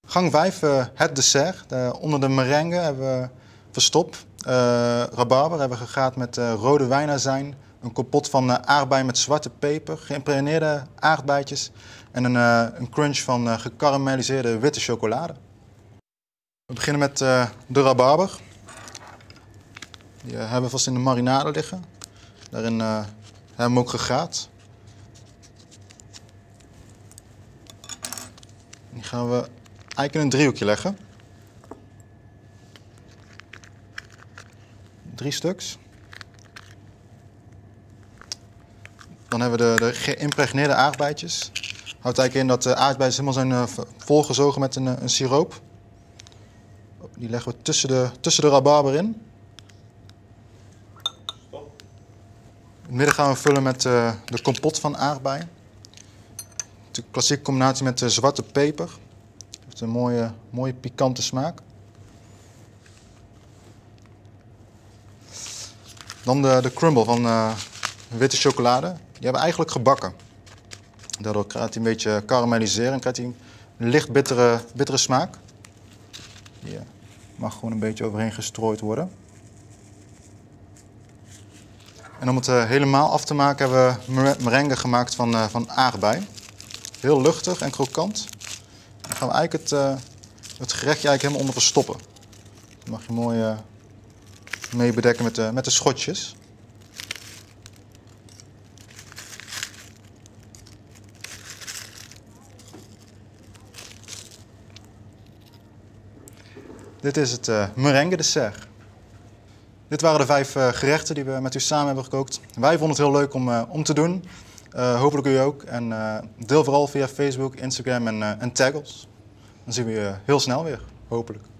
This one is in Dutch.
Gang 5, het dessert. Onder de merengue hebben we verstopt. Rabarber hebben we gegaat met rode wijnazijn. Een kompot van aardbei met zwarte peper, geïmpregneerde aardbeidjes en een crunch van gekarameliseerde witte chocolade. We beginnen met de rabarber. Die hebben we vast in de marinade liggen. Daarin hebben we hem ook gegaat. Die gaan we eigenlijk in een driehoekje leggen. 3 stuks. Dan hebben we de geïmpregneerde aardbeidjes. Houdt eigenlijk in dat de aardbeidjes helemaal zijn volgezogen met een siroop. Die leggen we tussen de rabarber in. In het midden gaan we vullen met de kompot van aardbei. De klassieke combinatie met de zwarte peper. Heeft een mooie pikante smaak. Dan de crumble van witte chocolade. Die hebben we eigenlijk gebakken. Daardoor krijgt hij een beetje karamelliseren en krijgt hij een licht bittere smaak. Die mag gewoon een beetje overheen gestrooid worden. En om het helemaal af te maken hebben we merengue gemaakt van aardbei. Heel luchtig en krokant. Dan gaan we eigenlijk het gerechtje eigenlijk helemaal onder verstoppen. Dan mag je mooi mee bedekken met de schotjes. Dit is het merengue dessert. Dit waren de 5 gerechten die we met u samen hebben gekookt. Wij vonden het heel leuk om te doen. Hopelijk u ook. En deel vooral via Facebook, Instagram en tag ons. Dan zien we je heel snel weer, hopelijk.